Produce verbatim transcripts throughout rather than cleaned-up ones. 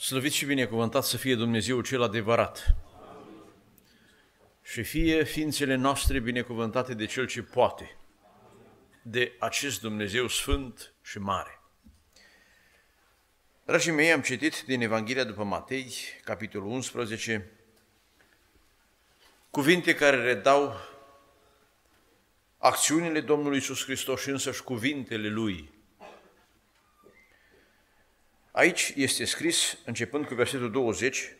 Slăvit și binecuvântat să fie Dumnezeu cel adevărat și fie ființele noastre binecuvântate de Cel ce poate, de acest Dumnezeu sfânt și mare. Dragii mei, am citit din Evanghelia după Matei, capitolul unsprezece, cuvinte care redau acțiunile Domnului Iisus Hristos și însăși cuvintele Lui. Aici este scris, începând cu versetul douăzeci,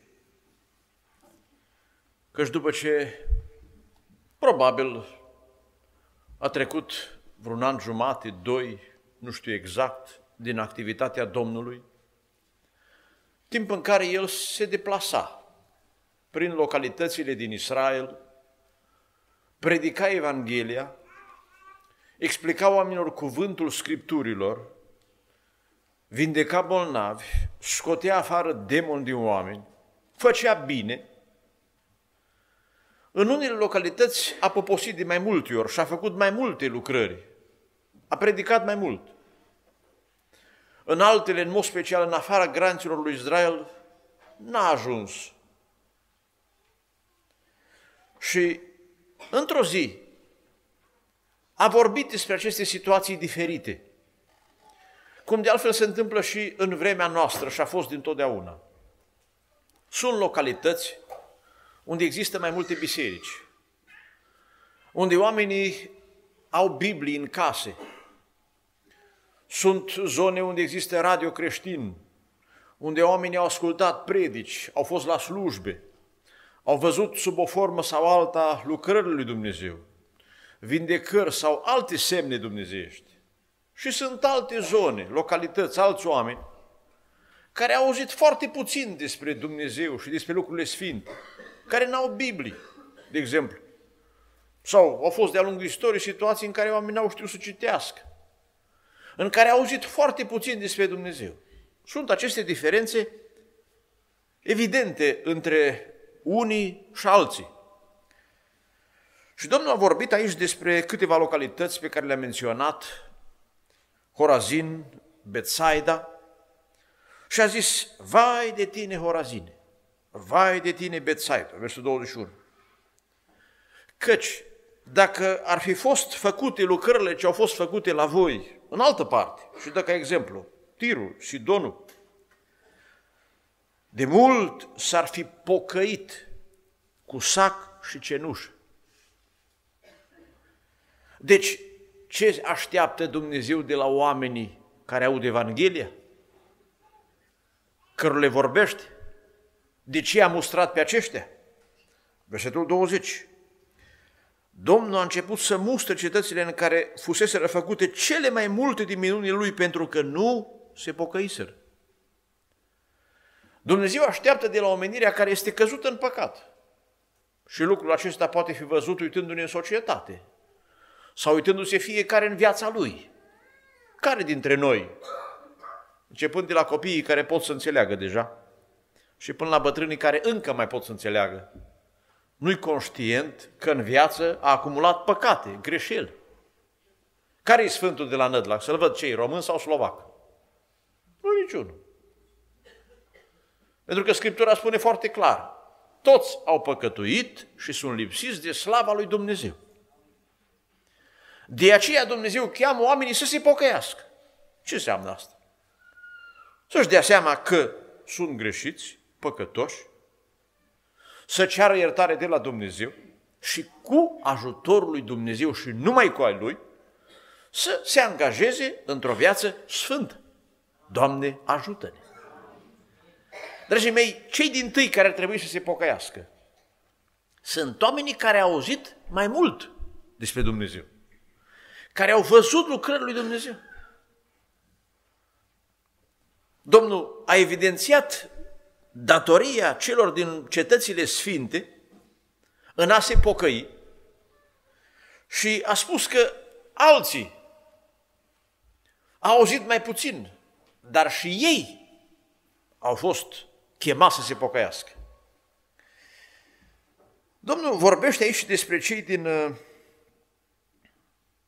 căci după ce probabil a trecut vreun an jumate, doi, nu știu exact, din activitatea Domnului, timp în care El se deplasa prin localitățile din Israel, predica Evanghelia, explica oamenilor cuvântul Scripturilor, vindeca bolnavi, scotea afară demoni din oameni, făcea bine. În unele localități a poposit de mai multe ori și a făcut mai multe lucrări, a predicat mai mult. În altele, în mod special în afara granițelor lui Israel, n-a ajuns. Și într-o zi a vorbit despre aceste situații diferite, cum de altfel se întâmplă și în vremea noastră și a fost dintotdeauna. Sunt localități unde există mai multe biserici, unde oamenii au Biblii în case. Sunt zone unde există radio creștin, unde oamenii au ascultat predici, au fost la slujbe, au văzut sub o formă sau alta lucrările lui Dumnezeu, vindecări sau alte semne dumnezeiești. Și sunt alte zone, localități, alți oameni care au auzit foarte puțin despre Dumnezeu și despre lucrurile sfinte, care n-au Biblie, de exemplu. Sau au fost de-a lungul istoriei situații în care oamenii n-au știut să citească, în care au auzit foarte puțin despre Dumnezeu. Sunt aceste diferențe evidente între unii și alții. Și Domnul a vorbit aici despre câteva localități pe care le-a menționat, Horazin, Betsaida, și a zis, vai de tine, Horazine, vai de tine, Betsaida, versul douăzeci și unu. Căci dacă ar fi fost făcute lucrările ce au fost făcute la voi în altă parte, și dă ca exemplu Tirul, Sidonul, de mult s-ar fi pocăit cu sac și cenușă. Deci, ce așteaptă Dumnezeu de la oamenii care aud Evanghelia? Cărora le vorbește? De ce a mustrat pe aceștia? Versetul douăzeci. Domnul a început să mustre cetățile în care fuseseră făcute cele mai multe din minunile Lui pentru că nu se pocăiseră. Dumnezeu așteaptă de la omenirea care este căzută în păcat. Și lucrul acesta poate fi văzut uitându-ne în societate sau uitându-se fiecare în viața lui. Care dintre noi, începând de la copiii care pot să înțeleagă deja și până la bătrânii care încă mai pot să înțeleagă, nu-i conștient că în viață a acumulat păcate, greșeli? Care-i Sfântul de la Nădlac? Să-l văd ce-i, român sau slovac? Nu niciunul. Pentru că Scriptura spune foarte clar, toți au păcătuit și sunt lipsiți de slava lui Dumnezeu. De aceea Dumnezeu cheamă oamenii să se pocăiască. Ce înseamnă asta? Să-și dea seama că sunt greșiți, păcătoși, să ceară iertare de la Dumnezeu și cu ajutorul lui Dumnezeu și numai cu al Lui să se angajeze într-o viață sfântă. Doamne, ajută-ne! Dragii mei, cei dintâi care ar trebui să se pocăiască sunt oamenii care au auzit mai mult despre Dumnezeu, care au văzut lucrările lui Dumnezeu. Domnul a evidențiat datoria celor din cetățile sfinte în a se pocăi și a spus că alții au auzit mai puțin, dar și ei au fost chemați să se pocăiască. Domnul vorbește aici despre cei din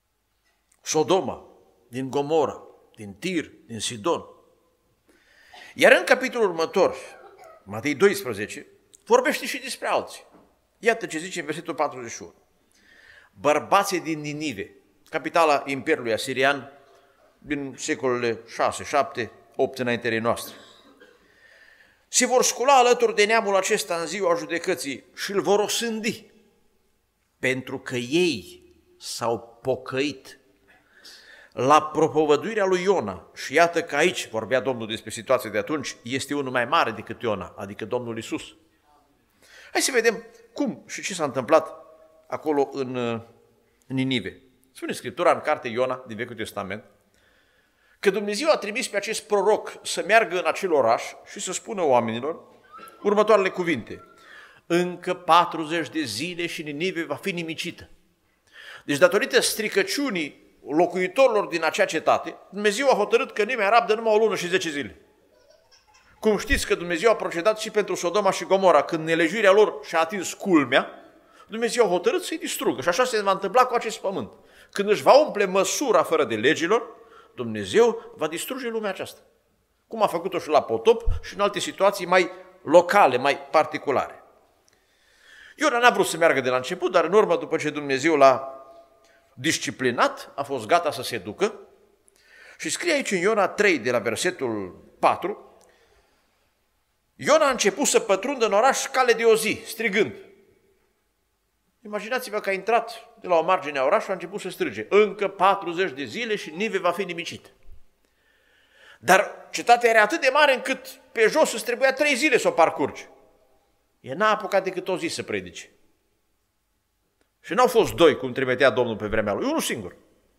Sodoma, din Gomora, din Tir, din Sidon. Iar în capitolul următor, Matei doisprezece, vorbește și despre alții. Iată ce zice în versetul patruzeci și unu. Bărbații din Ninive, capitala Imperiului Asirian, din secolele șase, șapte, opt înaintele noastre, se vor scula alături de neamul acesta în ziua judecății și îl vor osândi, pentru că ei s-au pocăit la propovăduirea lui Iona. Și iată că aici, vorbea Domnul despre situația de atunci, este unul mai mare decât Iona, adică Domnul Iisus. Hai să vedem cum și ce s-a întâmplat acolo în, în Ninive. Spune Scriptura în cartea Iona din Vechiul Testament că Dumnezeu a trimis pe acest proroc să meargă în acel oraș și să spună oamenilor următoarele cuvinte. Încă patruzeci de zile și Ninive va fi nimicită. Deci datorită stricăciunii locuitorilor din acea cetate, Dumnezeu a hotărât că nimeni rabdă numai o lună și zece zile. Cum știți că Dumnezeu a procedat și pentru Sodoma și Gomora, când nelejuirea lor și-a atins culmea, Dumnezeu a hotărât să-i distrugă. Și așa se va întâmpla cu acest pământ. Când își va umple măsura fără de legilor, Dumnezeu va distruge lumea aceasta. Cum a făcut-o și la potop și în alte situații mai locale, mai particulare. Iona n-a vrut să meargă de la început, dar în urmă, după ce Dumnezeu l-a disciplinat, a fost gata să se ducă. Și scrie aici în Iona trei, de la versetul patru, Iona a început să pătrundă în oraș cale de o zi, strigând. Imaginați-vă că a intrat de la o margine a orașului, a început să strige. Încă patruzeci de zile și Nive va fi nimicit. Dar cetatea era atât de mare încât pe jos îți trebuia trei zile să o parcurgi. El n-a apucat decât o zi să predice. Și n-au fost doi, cum trimitea Domnul pe vremea lui, unul singur.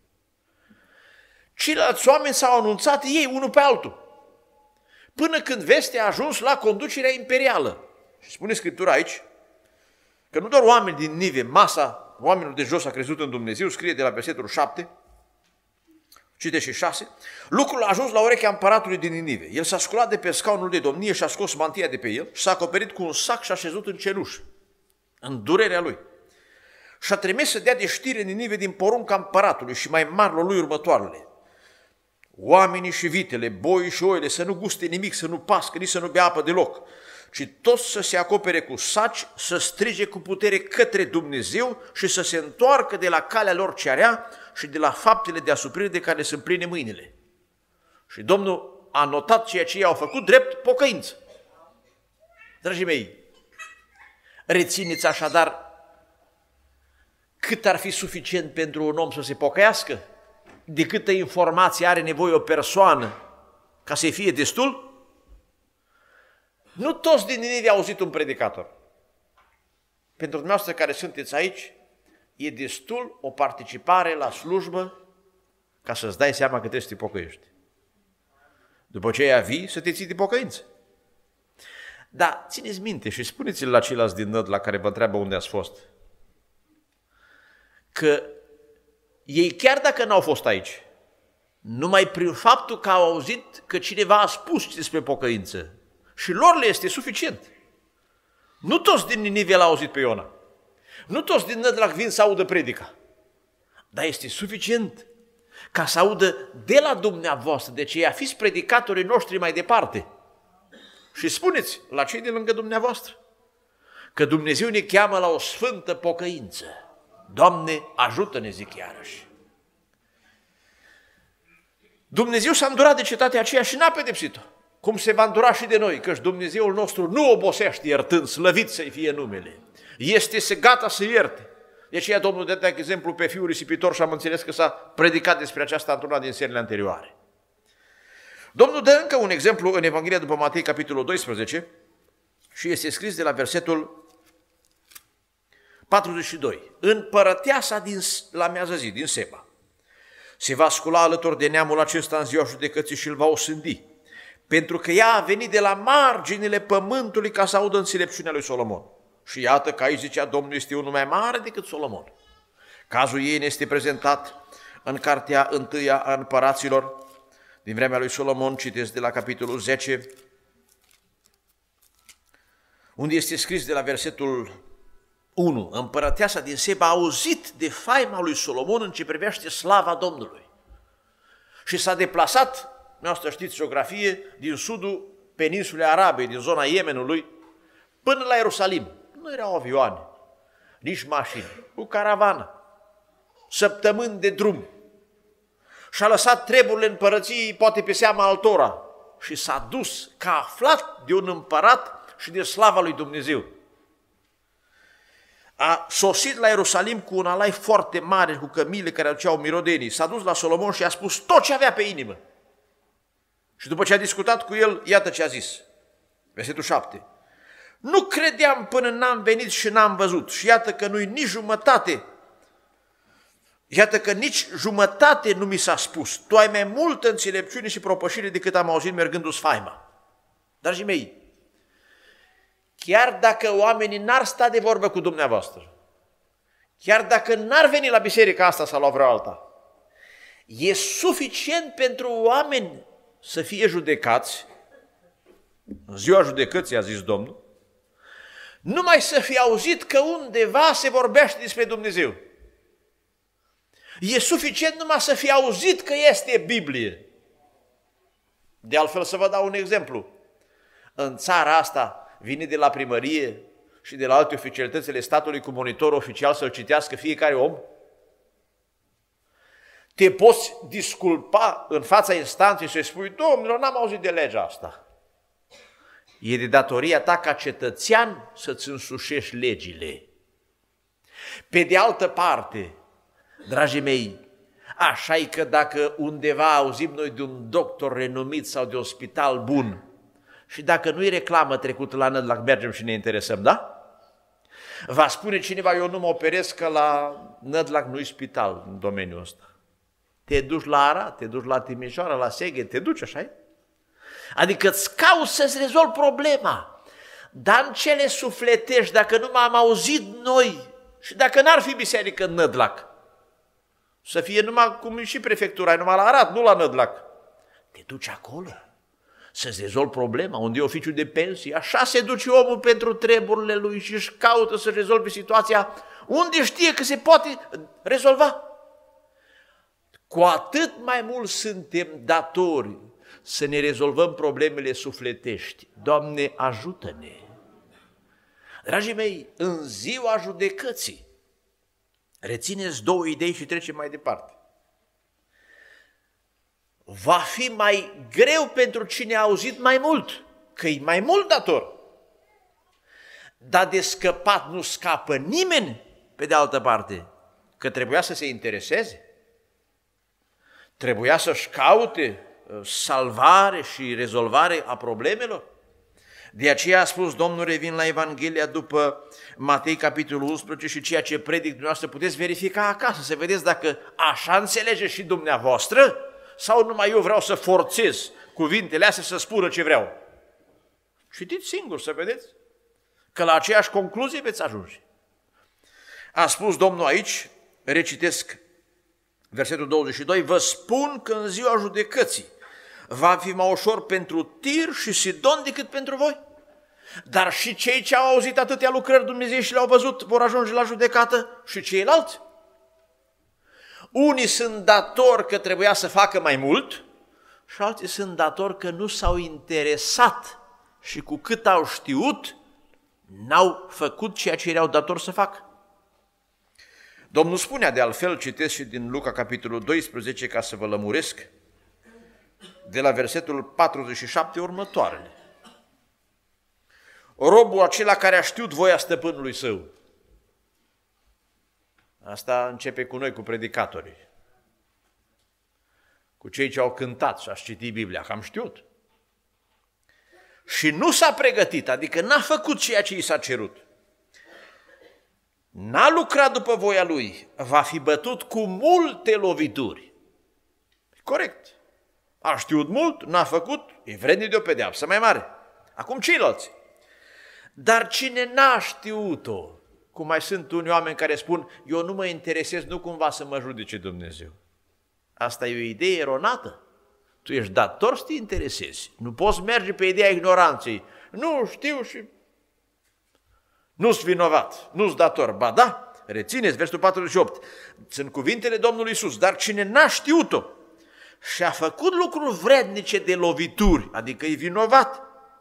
Ceilalți oameni s-au anunțat ei unul pe altul, până când vestea a ajuns la conducerea imperială. Și spune Scriptura aici că nu doar oameni din Nive, masa oamenilor de jos a crezut în Dumnezeu, scrie de la versetul șapte, cite și șase, lucrul a ajuns la urechea împăratului din Ninive. El s-a sculat de pe scaunul de domnie și a scos mantia de pe el și s-a acoperit cu un sac și a șezut în cenușă, în durerea lui. Și a trimis să dea de știre Ninive din porunca împăratului și mai marilor lui următoarele. Oamenii și vitele, boii și oile să nu guste nimic, să nu pască, nici să nu bea apă deloc, ci toți să se acopere cu saci, să strige cu putere către Dumnezeu și să se întoarcă de la calea lor ce area și de la faptele de asuprire de care sunt pline mâinile. Și Domnul a notat ceea ce ei au făcut drept pocăință. Dragii mei, rețineți așadar cât ar fi suficient pentru un om să se pocăiască, de câtă informație are nevoie o persoană ca să fie destul? Nu toți din Ninive au auzit un predicator. Pentru dumneavoastră care sunteți aici, e destul o participare la slujbă ca să-ți dai seama că trebuie să te pocăiești. După ce aia vii, să te ții de pocăință. Dar țineți minte și spuneți-le la ceilalți din Năd la care vă întreabă unde ați fost, că ei chiar dacă n-au fost aici, numai prin faptul că au auzit că cineva a spus despre pocăință și lor le este suficient. Nu toți din Ninive l-au auzit pe Iona. Nu toți din Nădlac vin să audă predica. Dar este suficient ca să audă de la dumneavoastră, de ce fiți predicatorii noștri mai departe. Și spuneți la cei de lângă dumneavoastră că Dumnezeu ne cheamă la o sfântă pocăință. Doamne, ajută-ne, zic iarăși. Dumnezeu s-a îndurat de cetatea aceea și n-a pedepsit-o, cum se va îndura și de noi, căci Dumnezeul nostru nu obosește iertând, slăvit să-i fie numele. Este gata să ierte. De aceea Domnul dă exemplu pe fiul risipitor și am înțeles că s-a predicat despre aceasta într-una din seriile anterioare. Domnul dă încă un exemplu în Evanghelia după Matei, capitolul doisprezece, și este scris de la versetul patruzeci și doi. Împărăteasa din, la miază zi, din Seba, se va scula alături de neamul acesta în ziua judecății și îl va osândi, pentru că ea a venit de la marginile pământului ca să audă înțelepciunea lui Solomon. Și iată că aici zicea Domnul este unul mai mare decât Solomon. Cazul ei ne este prezentat în cartea întâia a împăraților din vremea lui Solomon, citesc de la capitolul zece, unde este scris de la versetul unu. Împărăteasa din Seba a auzit de faima lui Solomon în ce privește slava Domnului și s-a deplasat, noastră știți geografie, din sudul peninsulei Arabe, din zona Yemenului, până la Ierusalim. Nu erau avioane, nici mașini, cu caravană, săptămâni de drum. Și-a lăsat treburile împărăției, poate pe seama altora, și s-a dus ca aflat de un împărat și de slava lui Dumnezeu. A sosit la Ierusalim cu un alai foarte mare, cu cămile care aduceau mirodenii. S-a dus la Solomon și a spus tot ce avea pe inimă. Și după ce a discutat cu el, iată ce a zis. Versetul șapte. Nu credeam până n-am venit și n-am văzut. Și iată că nu-i nici jumătate. Iată că nici jumătate nu mi s-a spus. Tu ai mai multă înțelepciune și propășire decât am auzit mergându-ți faima. Dragii mei, chiar dacă oamenii n-ar sta de vorbă cu dumneavoastră, chiar dacă n-ar veni la biserica asta sau la vreo alta, e suficient pentru oameni să fie judecați, în ziua judecății, a zis Domnul, numai să fie auzit că undeva se vorbește despre Dumnezeu. E suficient numai să fie auzit că este Biblie. De altfel, să vă dau un exemplu. În țara asta vine de la primărie și de la alte oficialitățile statului cu monitor oficial să-l citească fiecare om? Te poți disculpa în fața instanței și să-i spui, domnilor, n-am auzit de legea asta. E de datoria ta ca cetățean să-ți însușești legile. Pe de altă parte, dragii mei, așa e că dacă undeva auzim noi de un doctor renumit sau de un spital bun și dacă nu-i reclamă trecută la Nădlac, mergem și ne interesăm, da? Va spune cineva, eu nu mă operez că la Nădlac nu-i spital în domeniul ăsta. Te duci la Arad, te duci la Timișoara, la Seghet, te duci, așa-i? Adică îți cauți să-ți rezolvi problema. Dar în cele sufletești, dacă nu m-am auzit noi și dacă n-ar fi biserică în Nădlac, să fie numai cum e și prefectura, e numai la Arad, nu la Nădlac. Te duci acolo să-ți rezolvi problema, unde e oficiul de pensie. Așa se duce omul pentru treburile lui și își caută să rezolve situația unde știe că se poate rezolva. Cu atât mai mult suntem datori să ne rezolvăm problemele sufletești. Doamne, ajută-ne! Dragii mei, în ziua judecății, rețineți două idei și trecem mai departe. Va fi mai greu pentru cine a auzit mai mult, că e mai mult dator. Dar de scăpat nu scapă nimeni, pe de altă parte, că trebuia să se intereseze. Trebuia să-și caute salvare și rezolvare a problemelor. De aceea a spus Domnul, revin la Evanghelia după Matei, capitolul unsprezece, și ceea ce predic dumneavoastră puteți verifica acasă, să vedeți dacă așa înțelege și dumneavoastră sau numai eu vreau să forțez cuvintele astea să spună ce vreau. Citiți singur să vedeți că la aceeași concluzie veți ajunge. A spus Domnul aici, recitesc versetul douăzeci și doi, vă spun că în ziua judecății va fi mai ușor pentru Tir și Sidon decât pentru voi. Dar și cei ce au auzit atâtea lucrări Dumnezeu și le-au văzut vor ajunge la judecată și ceilalți. Unii sunt datori că trebuia să facă mai mult și alții sunt datori că nu s-au interesat și cu cât au știut, n-au făcut ceea ce erau datori să facă. Domnul spunea de altfel, citesc și din Luca, capitolul doisprezece, ca să vă lămuresc, de la versetul patruzeci și șapte următoarele. Robul acela care a știut voia stăpânului său. Asta începe cu noi, cu predicatorii, cu cei ce au cântat și au citit Biblia, că am știut. Și nu s-a pregătit, adică n-a făcut ceea ce i s-a cerut. N-a lucrat după voia lui, va fi bătut cu multe lovituri. Corect. A știut mult, n-a făcut, e vrednic de o pedeapsă mai mare. Acum ceilalți. Dar cine n-a știut-o, cum mai sunt unii oameni care spun, eu nu mă interesez, nu cumva să mă judece Dumnezeu. Asta e o idee eronată. Tu ești dator să te interesezi. Nu poți merge pe ideea ignoranței. Nu știu și nu-s vinovat, nu-s dator. Ba da, rețineți, versetul patruzeci și opt. Sunt cuvintele Domnului Iisus, dar cine n-a știut-o și a făcut lucruri vrednice de lovituri, adică e vinovat,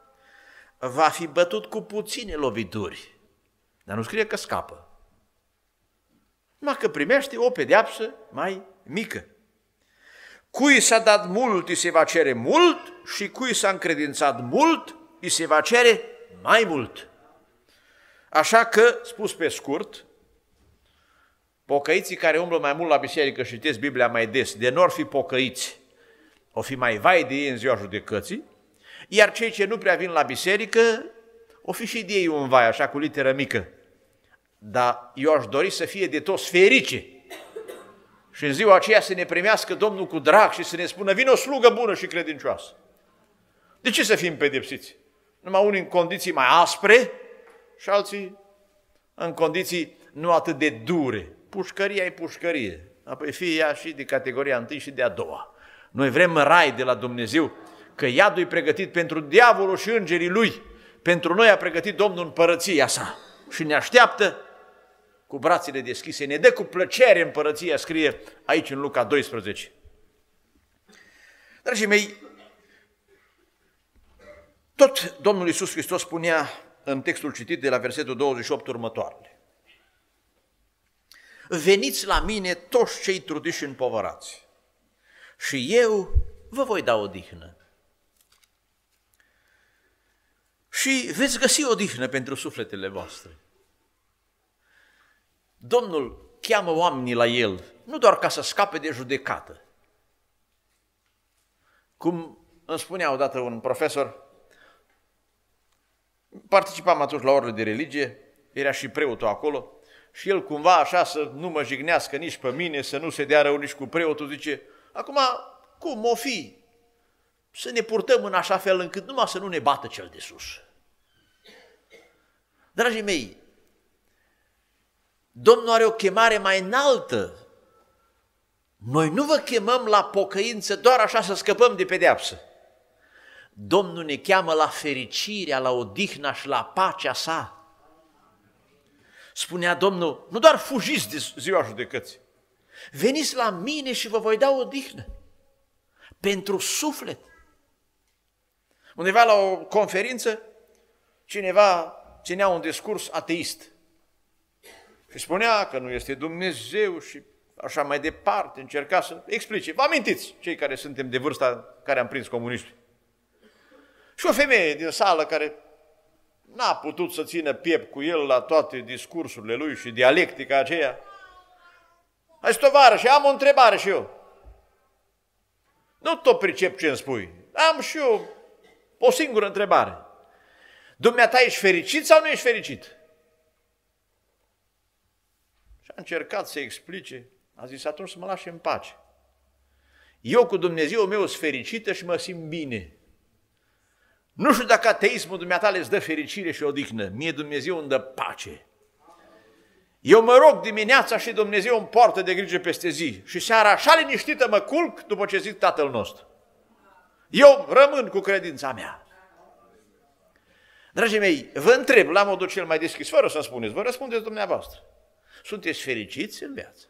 va fi bătut cu puține lovituri, dar nu scrie că scapă. Numai că primește o pedeapsă mai mică. Cui s-a dat mult, îi se va cere mult și cui s-a încredințat mult, îi se va cere mai mult. Așa că, spus pe scurt, pocăiții care umblă mai mult la biserică și citesc Biblia mai des, de n-or fi pocăiți, o fi mai vai de ei în ziua judecății, iar cei ce nu prea vin la biserică, o fi și de ei un vai, așa cu literă mică. Dar eu aș dori să fie de toți ferice și în ziua aceea să ne primească Domnul cu drag și să ne spună, vine o slugă bună și credincioasă. De ce să fim pedepsiți? Numai unii în condiții mai aspre și alții în condiții nu atât de dure. Pușcăria e pușcărie, apoi fie ea și de categoria întâi și de a doua. Noi vrem rai de la Dumnezeu, că iadul e pregătit pentru diavolul și îngerii lui. Pentru noi a pregătit Domnul împărăția sa și ne așteaptă cu brațele deschise, ne dă cu plăcere împărăția, scrie aici în Luca doisprezece. Dragii mei, tot Domnul Iisus Hristos spunea în textul citit de la versetul douăzeci și opt următoarele. Veniți la mine toți cei trudiți și împovărați și eu vă voi da odihnă. Și veți găsi odihnă pentru sufletele voastre. Domnul cheamă oamenii la El, nu doar ca să scape de judecată. Cum îmi spunea odată un profesor, participam atunci la orele de religie, era și preotul acolo, și el cumva așa să nu mă jignească nici pe mine, să nu se dea rău nici cu preotul, zice, acum cum o fi? Să ne purtăm în așa fel încât numai să nu ne bată cel de sus. Dragii mei, Domnul are o chemare mai înaltă. Noi nu vă chemăm la pocăință doar așa să scăpăm de pedeapsă. Domnul ne cheamă la fericirea, la odihna și la pacea sa. Spunea Domnul, nu doar fugiți de ziua judecății, veniți la mine și vă voi da odihnă pentru suflet. Undeva la o conferință, cineva ținea un discurs ateist și spunea că nu este Dumnezeu și așa mai departe, încerca să explice. Vă amintiți, cei care suntem de vârsta care am prins comunismul. Și o femeie din sală care n-a putut să țină piept cu el la toate discursurile lui și dialectica aceea. Hai, tovarăși, am o întrebare și eu. Nu tot pricep ce îmi spui. Am și eu o singură întrebare. Dumneata, ești fericit sau nu ești fericit? Și a încercat să explice. A zis, atunci să mă lași în pace. Eu cu Dumnezeu meu sunt fericită și mă simt bine. Nu știu dacă ateismul dumneata le-ți dă fericire și odihnă. Mie Dumnezeu îmi dă pace. Eu mă rog dimineața și Dumnezeu îmi poartă de grijă peste zi. Și seara așa liniștită mă culc după ce zic Tatăl nostru. Eu rămân cu credința mea. Dragii mei, vă întreb la modul cel mai deschis, fără să-mi spuneți, vă răspundeți dumneavoastră. Sunteți fericiți în viață?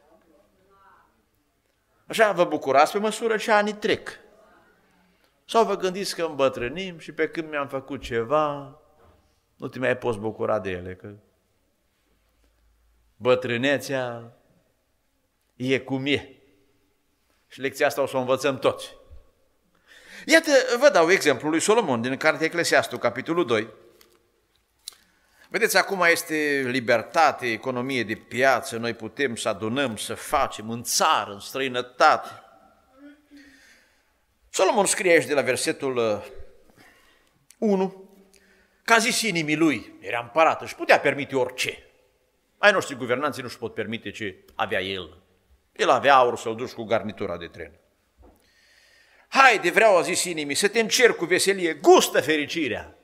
Așa vă bucurați pe măsură ce anii trec? Sau vă gândiți că îmbătrânim și pe când mi-am făcut ceva, nu te mai poți bucura de ele, că bătrânețea e cum e. Și lecția asta o să o învățăm toți. Iată, vă dau exemplul lui Solomon din Cartea Eclesiastul, capitolul doi. Vedeți, acum este libertate, economie de piață, noi putem să adunăm, să facem în țară, în străinătate. Solomon scrie aici de la versetul unu, că a zis inimii lui, era împărat, își putea permite orice. Ai noștri guvernanții nu își pot permite ce avea el. El avea aur să-l duci cu garnitura de tren. Haide, vreau, a zis inimii, să te încerc cu veselie, gustă fericirea.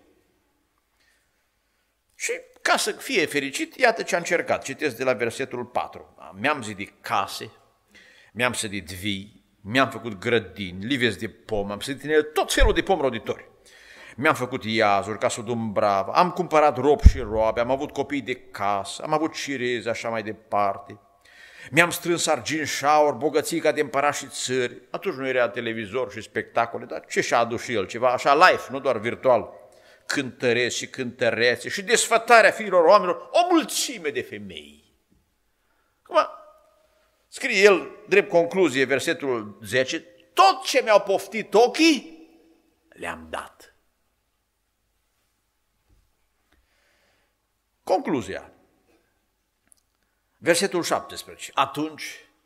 Și ca să fie fericit, iată ce a încercat. Citesc de la versetul patru. Mi-am zidit case, mi-am sădit vii, mi-am făcut grădini, livezi de pom, am sădit în ele tot felul de pom roditori. Mi-am făcut iazuri ca să o dumbrava, am cumpărat rob și roabe, am avut copii de casă, am avut cirezi, așa mai departe. Mi-am strâns argint și aur, bogății ca de împărat și țări. Atunci nu era televizor și spectacole, dar ce și-a adus și el? Ceva așa live, nu doar virtual. cântăreți și cântărețe și desfătarea fiilor oamenilor, o mulțime de femei. Acum, scrie el, drept concluzie, versetul zece, tot ce mi-au poftit ochii, le-am dat. Concluzia. Versetul șaptesprezece. Atunci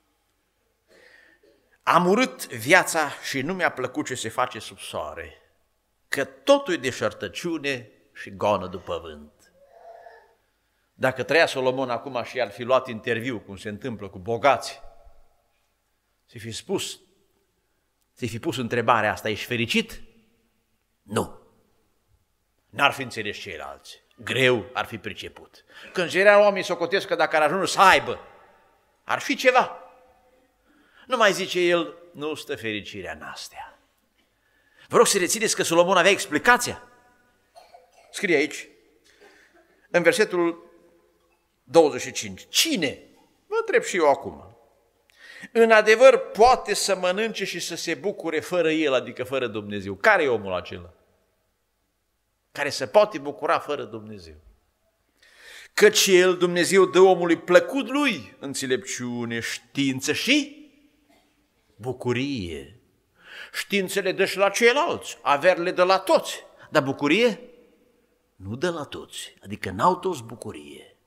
am urât viața și nu mi-a plăcut ce se face sub soare, că totul e deșertăciune și goană după vânt. Dacă trăia Solomon acum și ar fi luat interviu, cum se întâmplă cu bogați, să fi spus, să fi pus întrebarea asta, ești fericit? Nu. N-ar fi înțeles ceilalți. Greu ar fi priceput. Când general oamenii socotesc că dacă ar ajunge să aibă, ar fi ceva. Nu mai zice el, nu stă fericirea în astea. Vă rog să rețineți că Solomon avea explicația. Scrie aici, în versetul douăzeci și cinci. Cine? Vă întreb și eu acum. În adevăr poate să mănânce și să se bucure fără el, adică fără Dumnezeu. Care e omul acela? Care se poate bucura fără Dumnezeu. Căci el, Dumnezeu, dă omului plăcut lui înțelepciune, știință și bucurie. Științele dă și la ceilalți, averile dă la toți, dar bucurie nu dă la toți, adică n-au toți bucurie.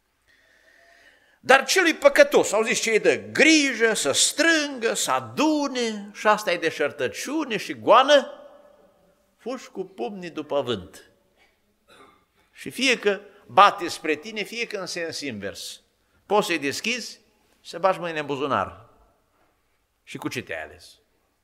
Dar celui păcătos, au zis ce îi dă? Grijă, să strângă, să adune, și asta e deșertăciune și goană, fugi cu pumnii după vânt. Și fie că bate spre tine, fie că în sens invers. Poți să-i deschizi, să bagi mâine în buzunar. Și cu ce te-ai ales?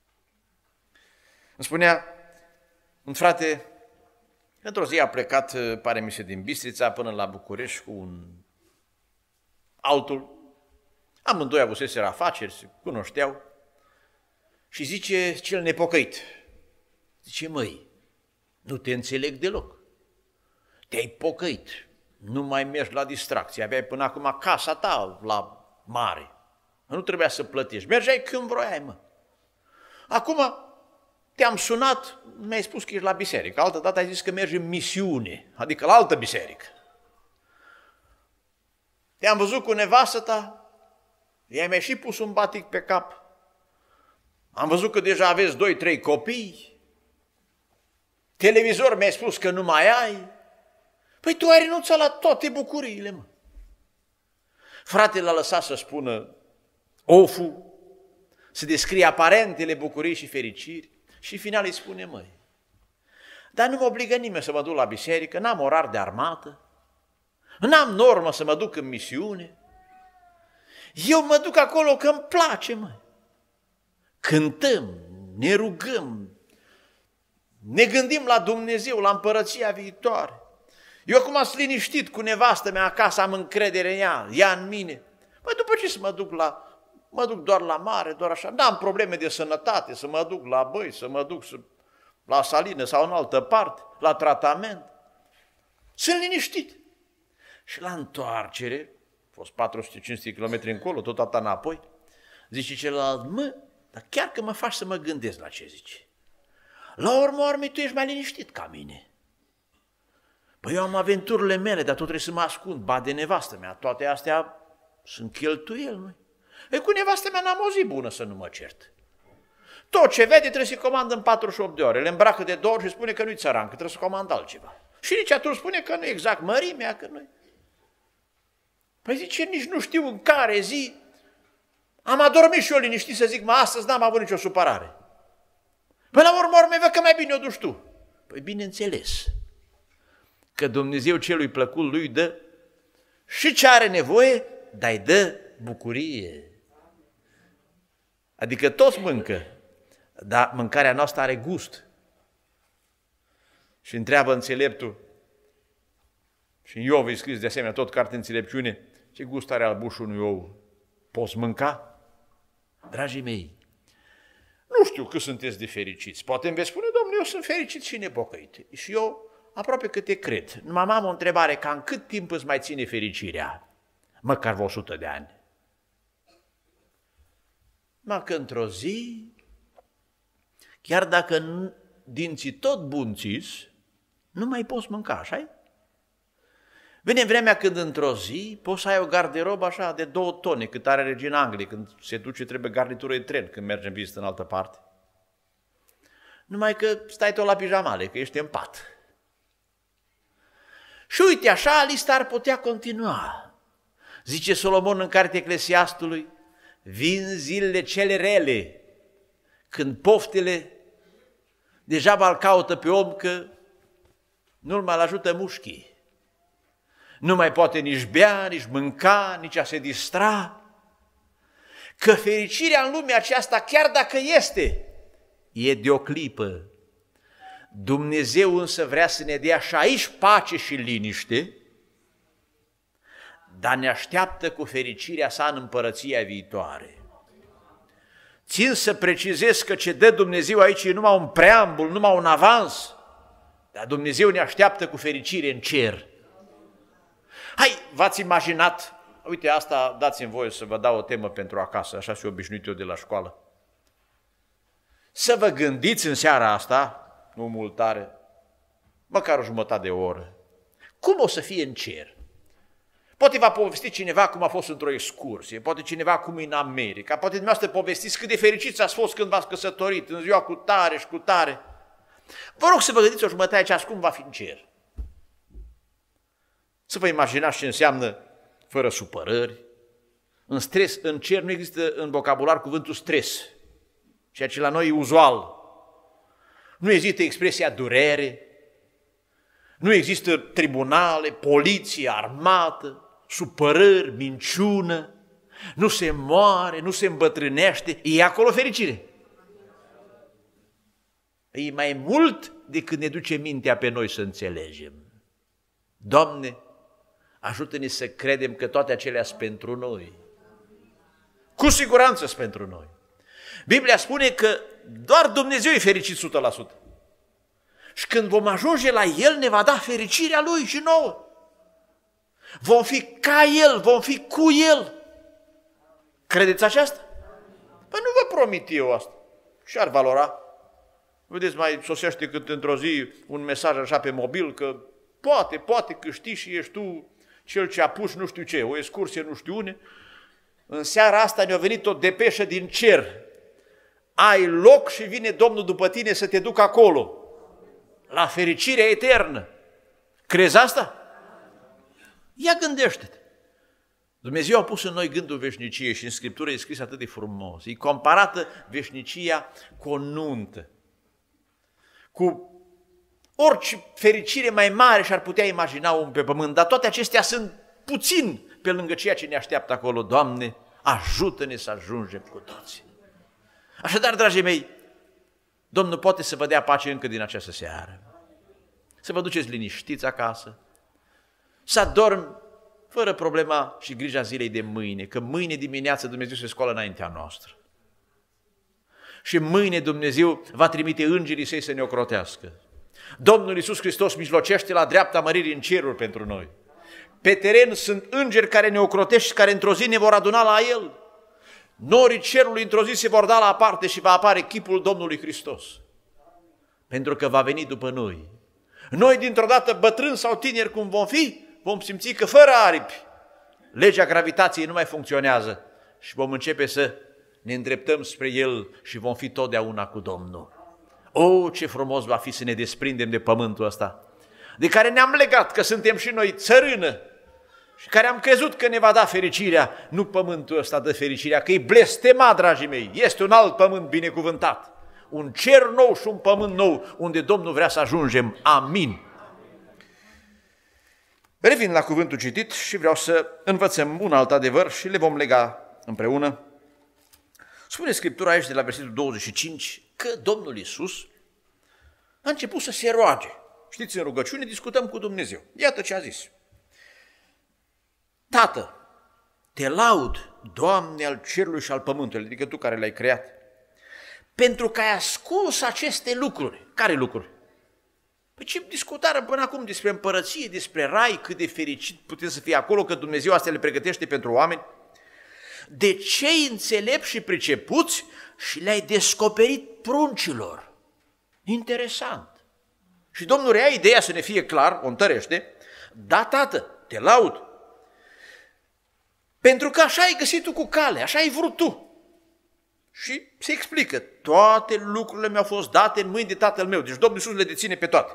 Îmi spunea un frate, într-o zi a plecat, pare mi se, din Bistrița până la București cu un altul. Amândoi avuseseră afaceri, se cunoșteau. Și zice cel nepocăit, zice, măi, nu te înțeleg deloc. Te-ai pocăit, nu mai mergi la distracție, aveai până acum casa ta la mare. Nu trebuia să plătești, mergeai când vroiai, mă. Acum te-am sunat, mi-ai spus că ești la biserică, altă dată ai zis că mergi în misiune, adică la altă biserică. Te-am văzut cu nevastă ta, i-ai mai și pus un batic pe cap. Am văzut că deja aveți doi, trei copii. Televizor mi-ai spus că nu mai ai. Păi tu ai renunțat la toate bucuriile, mă. Fratele l-a lăsat să spună oful, să descrie aparentele bucurii și fericiri și în final îi spune, măi, dar nu mă obligă nimeni să mă duc la biserică, n-am orar de armată, n-am normă să mă duc în misiune, eu mă duc acolo că îmi place, măi. Cântăm, ne rugăm, ne gândim la Dumnezeu, la împărăția viitoare. Eu acum sunt liniștit cu nevastă mea acasă, am încredere în ea, ea în mine. Păi după ce să mă duc la, mă duc doar la mare, doar așa, n-am probleme de sănătate, să mă duc la băi, să mă duc să, la salină sau în altă parte, la tratament. Sunt liniștit. Și la întoarcere, a fost patru sute cinci sute de kilometri încolo, tot atâta înapoi, zice celălalt, mă, dar chiar că mă faci să mă gândesc la ce zici. La urmă urmei, tu ești mai liniștit ca mine. Păi eu am aventurile mele, dar tot trebuie să mă ascund, ba de nevastă mea, toate astea sunt cheltuieli, măi. Ei, cu nevastă mea n-am o zi bună să nu mă cert. Tot ce vede trebuie să-i comandă în patruzeci și opt de ore, le îmbracă de două ori și spune că nu-i țăran, că trebuie să comandă altceva. Și nici atunci spune că nu e exact mărimea, că nu-i. Păi zice, nici nu știu în care zi am adormit și eu liniștit să zic, mă, astăzi n-am avut nicio supărare. Păi la urmă, urmă, văd că mai bine o duci tu. Păi bineînțeles că Dumnezeu celui plăcut lui dă și ce are nevoie, dar îi dă bucurie. Adică toți mâncă, dar mâncarea noastră are gust. Și întreabă înțeleptul, și în Iov e scris de asemenea tot carte înțelepciune, ce gust are albușul unui ou? Poți mânca? Dragii mei, nu știu cât sunteți de fericiți. Poate îmi veți spune, domnule, eu sunt fericit și nepocăit. Și eu aproape că te cred. Numai am o întrebare, cam cât timp îți mai ține fericirea? Măcar vreo o sută de ani. Mă că într-o zi, chiar dacă dinții tot bunțiți, nu mai poți mânca, așa-i? Vine vremea când într-o zi poți să ai o garderobă așa de două tone, cât are regina Angliei, când se duce, trebuie garnitură de tren, când merge în vizită în altă parte. Numai că stai tot la pijamale, că ești în pat. Și uite, așa lista ar putea continua. Zice Solomon în cartea Eclesiastului, vin zilele cele rele, când poftele degeaba îl caută pe om, că nu-l mai ajută mușchii. Nu mai poate nici bea, nici mânca, nici a se distra. Că fericirea în lumea aceasta, chiar dacă este, e de o clipă. Dumnezeu însă vrea să ne dea și aici pace și liniște, dar ne așteaptă cu fericirea sa în împărăția viitoare. Țin să precizez că ce dă Dumnezeu aici e numai un preambul, numai un avans, dar Dumnezeu ne așteaptă cu fericire în cer. Hai, v-ați imaginat, uite asta dați-mi voie să vă dau o temă pentru acasă, așa și obișnuit eu de la școală. Să vă gândiți în seara asta, nu mult tare, măcar o jumătate de oră, cum o să fie în cer. Poate va povesti cineva cum a fost într-o excursie, poate cineva cum e în America, poate dumneavoastră povestiți cât de fericiți ați fost când v-ați căsătorit, în ziua cu tare și cu tare. Vă rog să vă gândiți o jumătate de ceas cum va fi în cer. Să vă imaginați ce înseamnă fără supărări. În stres, în cer nu există în vocabular cuvântul stres, ceea ce la noi e uzual. Nu există expresia durere, nu există tribunale, poliție, armată, supărări, minciună, nu se moare, nu se îmbătrânește, e acolo fericire. E mai mult decât ne duce mintea pe noi să înțelegem. Doamne, ajută-ne să credem că toate acelea sunt pentru noi. Cu siguranță sunt pentru noi. Biblia spune că doar Dumnezeu e fericit o sută la sută. Și când vom ajunge la El, ne va da fericirea Lui și nouă. Vom fi ca El, vom fi cu El. Credeți aceasta? Păi nu vă promit eu asta. Și ar valora. Vedeți, mai sosește cât într-o zi un mesaj așa pe mobil că poate, poate că știi și ești tu cel ce a pus nu știu ce, o excursie nu știu une. În seara asta ne-a venit o depeșă din cer. Ai loc și vine Domnul după tine să te ducă acolo, la fericirea eternă. Crezi asta? Ia gândește-te. Dumnezeu a pus în noi gândul veșniciei și în Scriptură e scris atât de frumos. E comparată veșnicia cu o nuntă, cu orice fericire mai mare și-ar putea imagina om pe pământ, dar toate acestea sunt puțin pe lângă ceea ce ne așteaptă acolo. Doamne, ajută-ne să ajungem cu toții. Așadar, dragii mei, Domnul poate să vă dea pace încă din această seară, să vă duceți liniștiți acasă, să adormi fără problema și grija zilei de mâine, că mâine dimineață Dumnezeu se scoală înaintea noastră. Și mâine Dumnezeu va trimite îngerii săi să ne ocrotească. Domnul Iisus Hristos mijlocește la dreapta măririi în ceruri pentru noi. Pe teren sunt îngeri care ne ocrotesc și care într-o zi ne vor aduna la El. Norii cerului într-o zi se vor da la parte și va apare chipul Domnului Hristos. Pentru că va veni după noi. Noi dintr-o dată, bătrâni sau tineri cum vom fi, vom simți că fără aripi legea gravitației nu mai funcționează și vom începe să ne îndreptăm spre El și vom fi totdeauna cu Domnul. O, ce frumos va fi să ne desprindem de pământul ăsta, de care ne-am legat că suntem și noi țărână și care am crezut că ne va da fericirea. Nu pământul ăsta dă fericirea, că e blestemat, dragii mei, este un alt pământ binecuvântat, un cer nou și un pământ nou, unde Domnul vrea să ajungem. Amin. Revin la cuvântul citit și vreau să învățăm un alt adevăr și le vom lega împreună. Spune Scriptura aici de la versetul douăzeci și cinci că Domnul Iisus a început să se roage. Știți, în rugăciune discutăm cu Dumnezeu. Iată ce a zis. Tată, te laud, Doamne al cerului și al pământului, adică Tu care le-ai creat, pentru că ai ascuns aceste lucruri. Care lucruri? Păi ce discutară până acum despre împărăție, despre rai, cât de fericit putem să fie acolo, că Dumnezeu astea le pregătește pentru oameni? De cei înțelepți și pricepuți și le-ai descoperit pruncilor. Interesant. Și Domnul rea ideea, să ne fie clar, o întărește: da, Tată, te laud, pentru că așa ai găsit tu cu cale, așa ai vrut tu. Și se explică: toate lucrurile mi-au fost date în mâini de Tatăl meu. Deci Domnul Iisus le deține pe toate.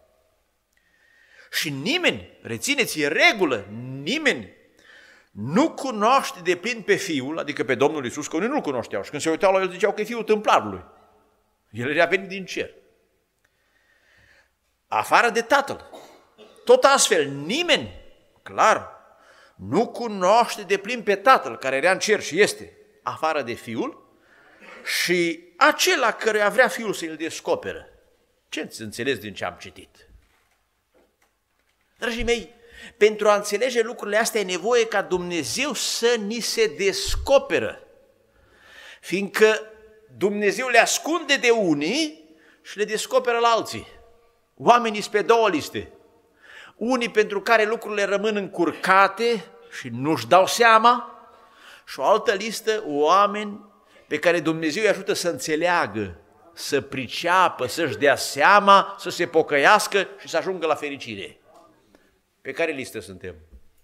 Și nimeni, rețineți, e regulă, nimeni nu cunoaște de plin pe Fiul, adică pe Domnul Iisus, că unii nu-L cunoșteau. Și când se uitau la El, ziceau că e Fiul tâmplarului. El era venit din cer. Afară de Tatăl. Tot astfel, nimeni, clar, nu cunoaște de plin pe Tatăl, care era în cer și este, afară de Fiul, și acela căruia vrea Fiul să îl descoperă. Ce înțeles din ce am citit? Dragii mei, pentru a înțelege lucrurile astea e nevoie ca Dumnezeu să ni se descoperă, fiindcă Dumnezeu le ascunde de unii și le descoperă la alții. Oamenii sunt pe două liste. Unii pentru care lucrurile rămân încurcate și nu-și dau seama, și o altă listă, oameni pe care Dumnezeu îi ajută să înțeleagă, să priceapă, să-și dea seama, să se pocăiască și să ajungă la fericire. Pe care listă suntem?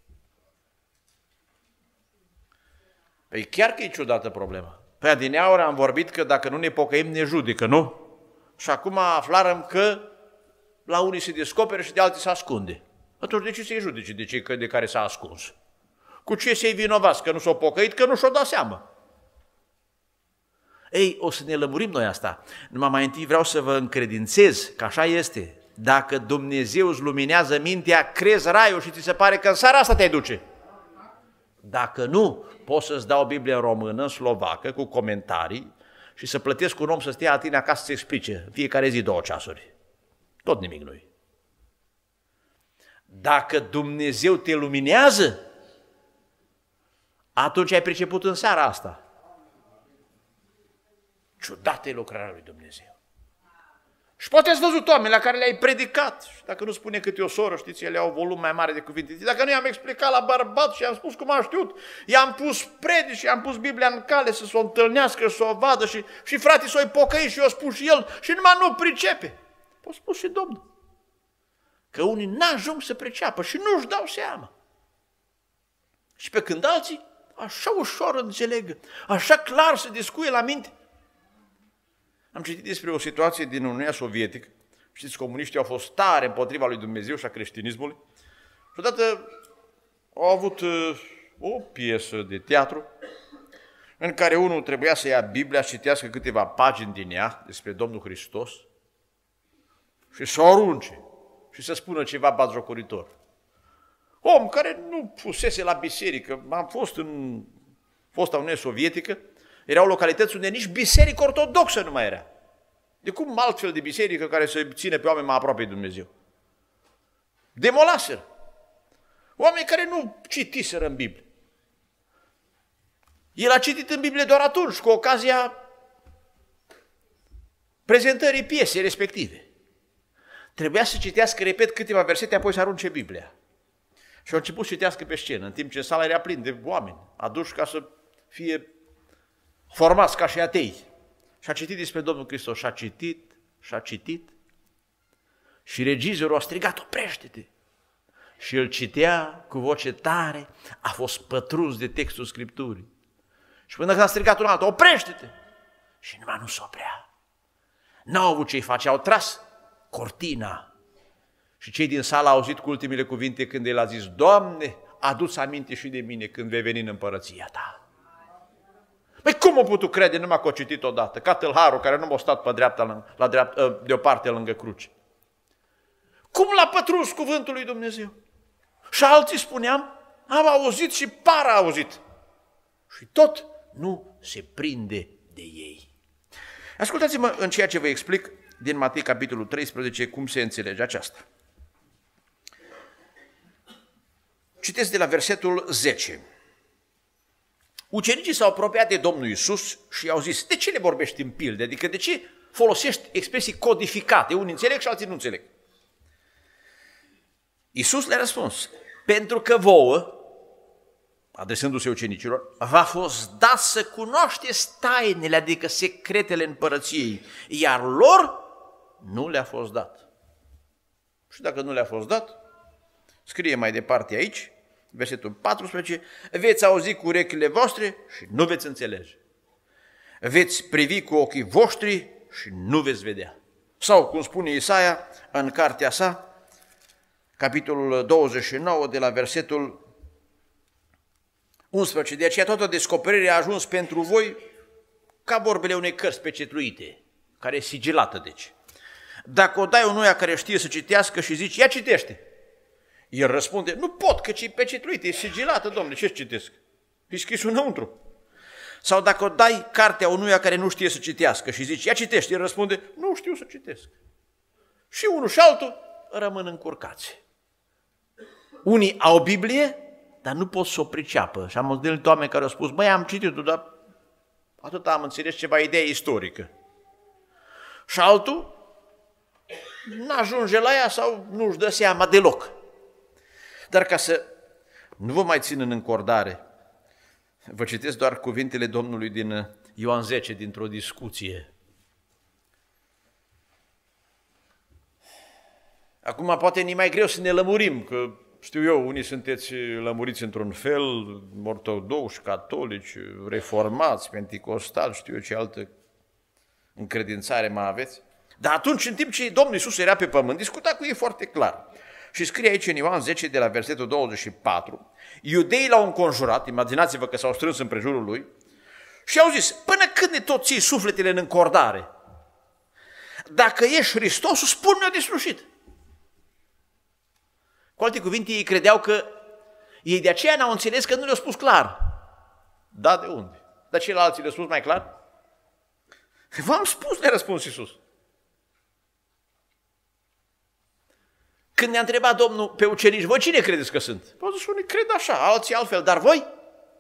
Păi chiar că e ciudată problema. Păi adineauri am vorbit că dacă nu ne pocăim ne judecă, nu? Și acum aflarăm că la unii se descoperă și de alții se ascunde. Atunci de ce să-i judece de cei de care s-a ascuns? Cu ce să-i vinovați? Că nu s-au pocăit, că nu și-au dat seama. Ei, o să ne lămurim noi asta. Numai mai întâi vreau să vă încredințez că așa este. Dacă Dumnezeu îți luminează mintea, crezi raiul și ți se pare că în seara asta te duce. Dacă nu, poți să-ți dau Biblia în română, în slovacă, cu comentarii și să plătesc un om să stea la tine acasă să-ți explice în fiecare zi două ceasuri. Tot nimic nu-i. Dacă Dumnezeu te luminează, atunci ai priceput în seara asta. Ciudată e lucrarea lui Dumnezeu. Și poate ați văzut oameni la care le-ai predicat. Și dacă nu spune câte o soră, știți, ele au volum mai mare de cuvinte. Dacă nu i-am explicat la bărbat și i-am spus cum am știut, i-am pus predici și i-am pus Biblia în cale să s-o întâlnească, să o vadă și, și frații s-o pocăi și i-o spus și el și numai nu pricepe. O spus și Domnul. Că unii n-ajung să priceapă și nu-și dau seama. Și pe când alții așa ușor înțeleg, așa clar se descuie la minte. Am citit despre o situație din Uniunea Sovietică. Știți, comuniștii au fost tare împotriva lui Dumnezeu și a creștinismului. Și odată au avut uh, o piesă de teatru în care unul trebuia să ia Biblia, să citească câteva pagini din ea despre Domnul Hristos și să o arunce și să spună ceva batjocoritor. Om care nu fusese la biserică, am fost în fosta Uniune Sovietică, erau localități unde nici biserică ortodoxă nu mai era. De cum altfel de biserică care să ține pe oameni mai aproape de Dumnezeu? Demolaseră. Oameni care nu citiseră în Biblie. El a citit în Biblie doar atunci, cu ocazia prezentării piesei respective. Trebuia să citească, repet, câteva versete, apoi să arunce Biblia. Și a început să citească pe scenă, în timp ce sala era plin de oameni, aduși ca să fie formați ca și atei. Și a citit despre Domnul Hristos, și a citit, și a citit, și regizorul a strigat: oprește-te! Și el citea cu voce tare, a fost pătruns de textul Scripturii. Și până când a strigat un altul: oprește-te! Și numai nu se oprea. N-au avut ce-i face, au tras cortina. Și cei din sală au auzit cu ultimele cuvinte când el a zis: Doamne, adu-ți aminte și de mine când vei veni în împărăția ta. Păi cum o putut crede numai că o citit odată, ca tâlharul care nu m-a stat pe dreapta, la dreapta, deoparte lângă cruce? Cum l-a pătruns cuvântul lui Dumnezeu? Și alții spuneam, am auzit și par a auzit. Și tot nu se prinde de ei. Ascultați-mă în ceea ce vă explic din Matei, capitolul treisprezece, cum se înțelege aceasta. Citesc de la versetul zece. Ucenicii s-au apropiat de Domnul Iisus și i-au zis: de ce le vorbești în pilde? Adică de ce folosești expresii codificate? Unii înțeleg și alții nu înțeleg. Iisus le-a răspuns: pentru că vouă, adresându-se ucenicilor, v-a fost dat să cunoașteți tainele, adică secretele împărăției, iar lor nu le-a fost dat. Și dacă nu le-a fost dat, scrie mai departe aici, versetul paisprezece, veți auzi cu urechile voastre și nu veți înțelege. Veți privi cu ochii voștri și nu veți vedea. Sau, cum spune Isaia în cartea sa, capitolul douăzeci și nouă, de la versetul unsprezece, de aceea toată descoperirea a ajuns pentru voi ca vorbele unei cărți pecetluite, care e sigilată, deci. Dacă o dai unuia care știe să citească și zici, ia citește, el răspunde, nu pot, că e pecetluită, e sigilată, domnule, ce citesc? E scris înăuntru. Sau dacă o dai cartea unuia care nu știe să citească și zici, ia citește, el răspunde, nu știu să citesc. Și unul și altul rămân încurcați. Unii au Biblie, dar nu pot să o priceapă. Și am întâlnit oameni care au spus, băi, am citit-o, dar atât am înțeles ceva idee istorică. Și altul n-ajunge la ea sau nu-și dă seama deloc. Dar ca să nu vă mai țin în încordare, vă citesc doar cuvintele Domnului din Ioan zece, dintr-o discuție. Acum poate ni mai greu să ne lămurim, că știu eu, unii sunteți lămuriți într-un fel, ortodoxi, catolici, reformați, penticostali, știu eu ce altă încredințare mai aveți. Dar atunci, în timp ce Domnul Iisus era pe pământ, discuta cu ei foarte clar. Și scrie aici în Ioan zece, de la versetul douăzeci și patru, iudeii l-au înconjurat, imaginați-vă că s-au strâns în prejurul lui, și au zis, până când ne tot ții sufletele în încordare? Dacă ești Hristosul, spune-ne-o de slușit. Cu alte cuvinte, ei credeau că, ei de aceea n-au înțeles că nu le-au spus clar. Da, de unde? Dar ceilalți le-au spus mai clar? V-am spus, le-a răspuns Iisus. Când ne-a întrebat Domnul pe ucenici, voi cine credeți că sunt? Au zis, unii cred așa, alții altfel, dar voi?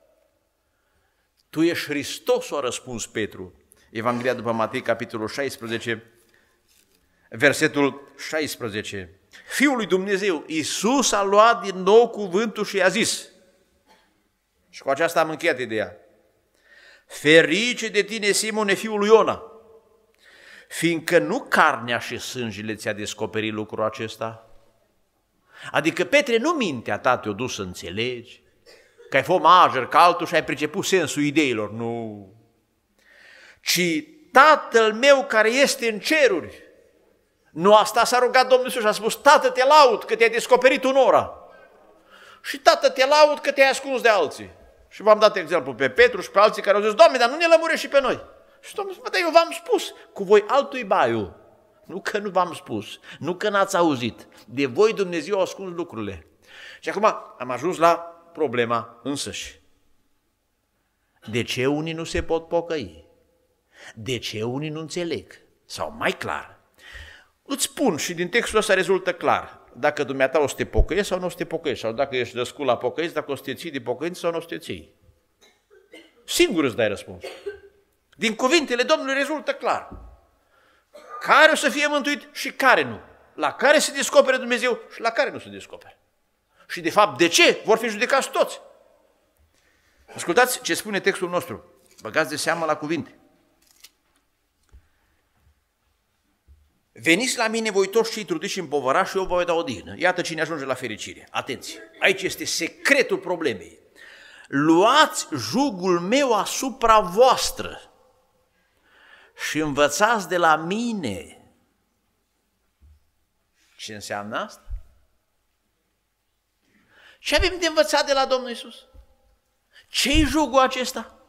Tu ești Hristos, a răspuns Petru. Evanghelia după Matei, capitolul șaisprezece, versetul șaisprezece. Fiul lui Dumnezeu, Iisus a luat din nou cuvântul și i-a zis, și cu aceasta am încheiat ideea, ferice de tine, Simone, fiul lui Iona, fiindcă nu carnea și sângele ți-a descoperit lucrul acesta. Adică, Petre, nu mintea ta te-a dus să înțelegi, că ai fost mager ca altul și ai priceput sensul ideilor, nu. Ci Tatăl meu care este în ceruri. Nu asta s-a rugat Domnul Iisus și a spus, Tată, te laud că te-ai descoperit unora. Și Tată, te laud că te-ai ascuns de alții. Și v-am dat exemplu pe Petru și pe alții care au zis, Doamne, dar nu ne lămurești și pe noi. Și Domnul spune, dar eu v-am spus, cu voi altui baiu. Nu că nu v-am spus, nu că n-ați auzit. De voi Dumnezeu a ascuns lucrurile. Și acum am ajuns la problema însăși. De ce unii nu se pot pocăi? De ce unii nu înțeleg? Sau mai clar, îți spun și din textul ăsta rezultă clar, dacă dumneata o să te pocăiești sau nu o să te pocăiești, sau dacă ești născut la pocăiești, dacă o să te ții de pocăință sau nu o să te ții. Singur îți dai răspuns. Din cuvintele Domnului rezultă clar. Care o să fie mântuit și care nu. La care se descopere Dumnezeu și la care nu se descopere. Și de fapt, de ce? Vor fi judecați toți. Ascultați ce spune textul nostru. Băgați de seamă la cuvinte. Veniți la mine voi toți cei trudiți și împovărați și eu vă voi da odihnă. Iată cine ajunge la fericire. Atenție, aici este secretul problemei. Luați jugul meu asupra voastră și învățați de la mine. Ce înseamnă asta? Ce avem de învățat de la Domnul Iisus? Ce-i jugul acesta?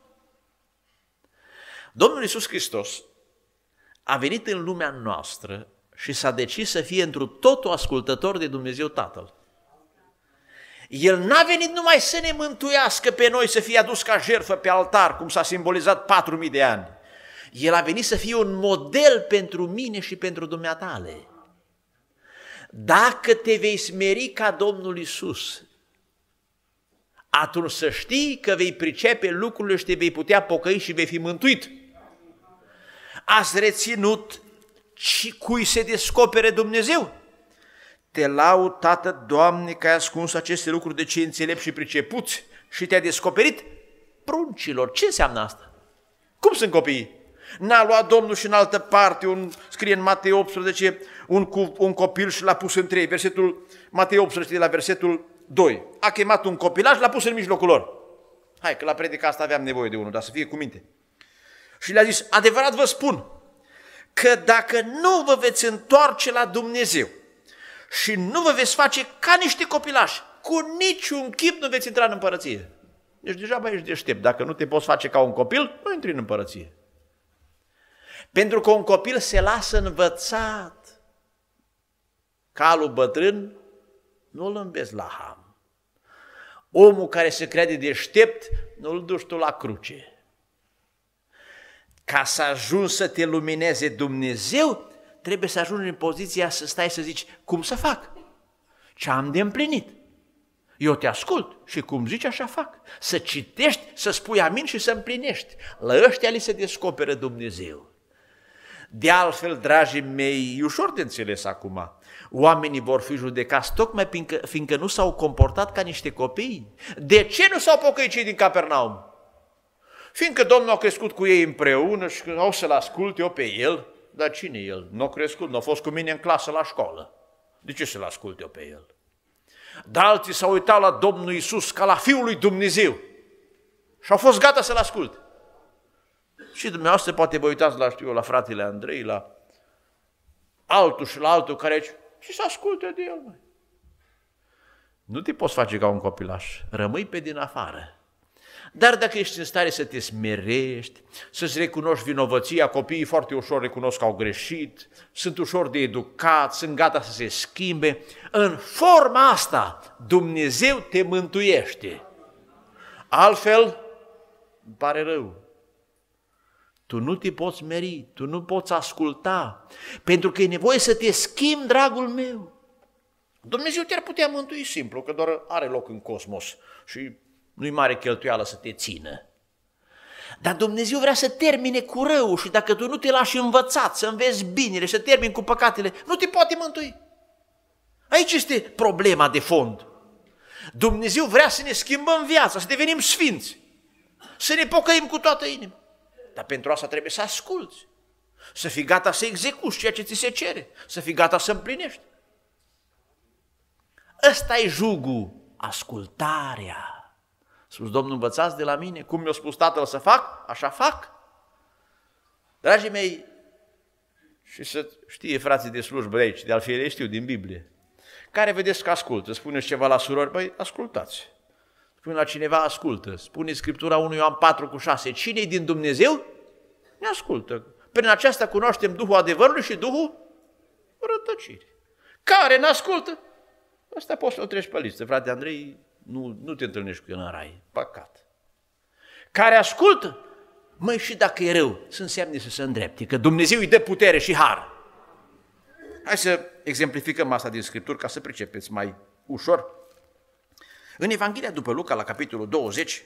Domnul Iisus Hristos a venit în lumea noastră și s-a decis să fie întru totul ascultător de Dumnezeu Tatăl. El n-a venit numai să ne mântuiască pe noi, să fie adus ca jertfă pe altar, cum s-a simbolizat patru mii de ani. El a venit să fie un model pentru mine și pentru dumneatale. Dacă te vei smeri ca Domnul Iisus, atunci să știi că vei pricepe lucrurile și te vei putea pocăi și vei fi mântuit. Ați reținut și cui se descopere Dumnezeu? Te laud, Tată, Doamne, că ai ascuns aceste lucruri de cei înțelepți și pricepuți și te-a descoperit pruncilor. Ce înseamnă asta? Cum sunt copiii? N-a luat Domnul și în altă parte, un, scrie în Matei optsprezece, un, un copil și l-a pus în trei, versetul Matei optsprezece de la versetul doi. A chemat un copilaj și l-a pus în mijlocul lor. Hai că la predica asta aveam nevoie de unul, dar să fie cu minte. Și le-a zis, adevărat vă spun, că dacă nu vă veți întoarce la Dumnezeu și nu vă veți face ca niște copilași, cu niciun chip nu veți intra în împărăție. Deci deja ești deștept. Dacă nu te poți face ca un copil, nu intri în împărăție. Pentru că un copil se lasă învățat. Calul bătrân nu-l înveți la ham. Omul care se crede deștept, nu-l duci tu la cruce. Ca să ajungi să te lumineze Dumnezeu, trebuie să ajungi în poziția să stai să zici, cum să fac? Ce am de împlinit? Eu te ascult și cum zici așa fac. Să citești, să spui amin și să împlinești. La ăștia li se descoperă Dumnezeu. De altfel, dragii mei, e ușor de înțeles acum. Oamenii vor fi judecați tocmai fiindcă, fiindcă nu s-au comportat ca niște copii. De ce nu s-au pocăit cei din Capernaum? Fiindcă Domnul a crescut cu ei împreună și o să-l ascult eu pe el. Dar cine e el? Nu a crescut, nu a fost cu mine în clasă la școală. De ce să-l ascult eu pe el? Dar alții s-au uitat la Domnul Iisus ca la Fiul lui Dumnezeu și au fost gata să-l ascult. Și dumneavoastră poate vă uitați la, știu, la fratele Andrei, la altul și la altul care zice, și să asculte de el, măi. Nu te poți face ca un copilaș, rămâi pe din afară. Dar dacă ești în stare să te smerești, să-ți recunoști vinovăția, copiii foarte ușor recunosc că au greșit, sunt ușor de educat, sunt gata să se schimbe, în forma asta Dumnezeu te mântuiește. Altfel, îmi pare rău, tu nu te poți meri, tu nu poți asculta, pentru că e nevoie să te schimbi, dragul meu. Dumnezeu te-ar putea mântui simplu, că doar are loc în cosmos și nu-i mare cheltuială să te țină. Dar Dumnezeu vrea să termine cu rău și dacă tu nu te lași învățat, să înveți binele, să termini cu păcatele, nu te poate mântui. Aici este problema de fond. Dumnezeu vrea să ne schimbăm viața, să devenim sfinți, să ne pocăim cu toată inima. Dar pentru asta trebuie să asculți, să fii gata să execuți ceea ce ți se cere, să fii gata să împlinești. Ăsta e jugul, ascultarea. Spus, Domnul, învățați de la mine, cum mi-a spus Tatăl să fac, așa fac. Dragii mei, și să știe frații de slujbă de aici, de altfel ei știu din Biblie, care vedeți că ascultă, spuneți ceva la surori, băi, ascultați. Spune la cineva, ascultă. Spune Scriptura unu Ioan patru cu șase, cine-i din Dumnezeu, ne ascultă. Prin aceasta cunoaștem Duhul adevărului și Duhul rătăcirii. Care ne ascultă? Ăsta poți să-l treci pe listă, frate Andrei, nu, nu te întâlnești cu el în rai, păcat. Care ascultă? Măi, și dacă e rău, să înseamnă să se îndrepte, că Dumnezeu îi dă putere și har. Hai să exemplificăm asta din Scripturi ca să pricepeți mai ușor. În Evanghelia după Luca, la capitolul douăzeci,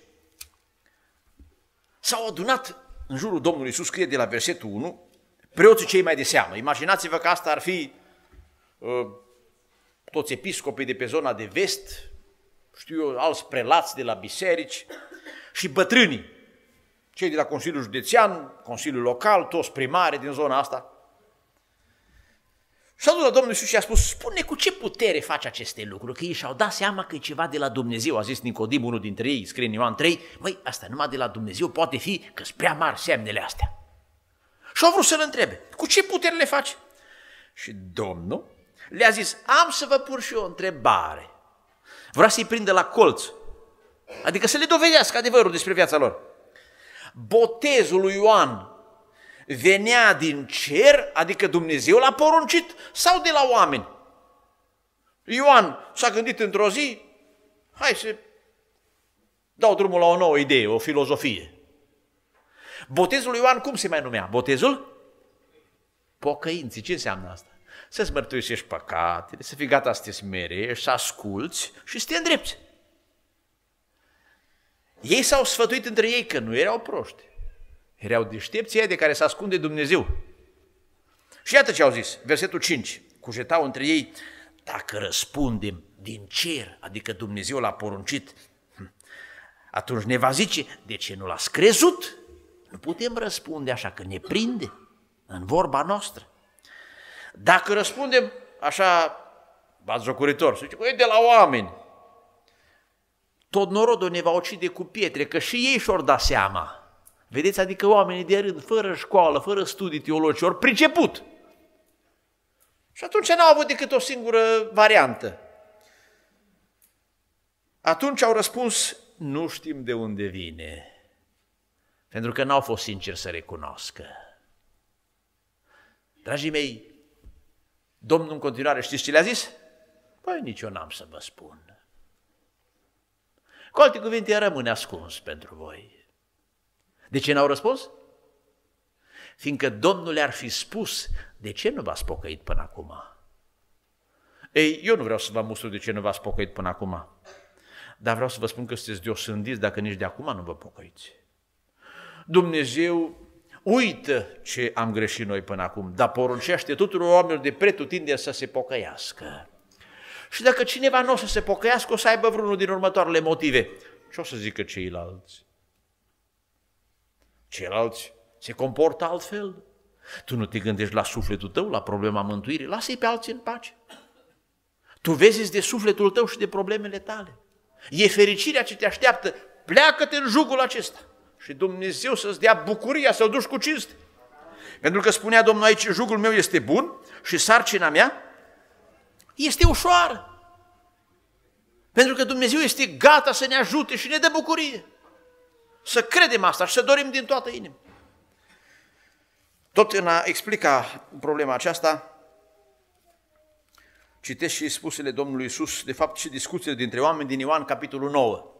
s-au adunat în jurul Domnului Iisus, scrie de la versetul unu, preoții cei mai de seamă. Imaginați-vă că asta ar fi uh, toți episcopii de pe zona de vest, știu eu, alți prelați de la biserici și bătrânii, cei de la Consiliul Județean, Consiliul Local, toți primari din zona asta. Și s-a dus la Domnul Iisus și a spus, spune cu ce putere faci aceste lucruri, că ei și-au dat seama că e ceva de la Dumnezeu. A zis Nicodim, unul dintre ei, scrie în Ioan trei, măi, asta numai de la Dumnezeu poate fi, că sunt prea mari semnele astea. Și au vrut să-l întrebe, cu ce putere le faci? Și Domnul le-a zis, am să vă pun și eu o întrebare. Vrea să-i prindă la colț, adică să le dovedească adevărul despre viața lor. Botezul lui Ioan venea din cer, adică Dumnezeu l-a poruncit, sau de la oameni? Ioan s-a gândit într-o zi, hai să dau drumul la o nouă idee, o filozofie. Botezul lui Ioan cum se mai numea? Botezul pocăinții. Ce înseamnă asta? Să-ți mărturisești păcatele, să fii gata să te smerești, să asculți și să te îndrepți. Ei s-au sfătuit între ei că nu erau proști, erau deștepții de care se ascunde Dumnezeu. Și iată ce au zis, versetul cinci, cugetau între ei, dacă răspundem din cer, adică Dumnezeu l-a poruncit, atunci ne va zice, de ce nu l-ați crezut? Nu putem răspunde așa, că ne prinde în vorba noastră. Dacă răspundem așa, batjocoritor, să zicem, e de la oameni, tot norodul ne va ucide cu pietre, că și ei și-or da seama. Vedeți, adică oamenii de rând, fără școală, fără studii teologice, ori priceput. Și atunci n-au avut decât o singură variantă. Atunci au răspuns, nu știm de unde vine, pentru că n-au fost sinceri să recunoască. Dragii mei, Domnul în continuare știți ce le-a zis? Păi nici eu n-am să vă spun. Cu alte cuvinte, rămâne ascuns pentru voi. De ce n-au răspuns? Fiindcă Domnul le-ar fi spus, de ce nu v-ați pocăit până acum? Ei, eu nu vreau să vă mustru de ce nu v-ați pocăit până acum, dar vreau să vă spun că sunteți deosândiți dacă nici de acum nu vă pocăiți. Dumnezeu uită ce am greșit noi până acum, dar poruncește tuturor oamenilor de pretutindeni să se pocăiască. Și dacă cineva nu o să se pocăiască, o să aibă vreunul din următoarele motive. Ce o să zică ceilalți? Ceilalți se comportă altfel. Tu nu te gândești la sufletul tău, la problema mântuirii, lasă-i pe alții în pace. Tu vezi de sufletul tău și de problemele tale. E fericirea ce te așteaptă, pleacă-te în jugul acesta și Dumnezeu să-ți dea bucuria să-l duci cu cinste. Pentru că spunea Domnul aici, jugul meu este bun și sarcina mea este ușoară. Pentru că Dumnezeu este gata să ne ajute și ne dă bucurie. Să credem asta și să dorim din toată inima. Tot în a explica problema aceasta, citesc și spusele Domnului Iisus, de fapt și discuțiile dintre oameni din Ioan, capitolul nouă.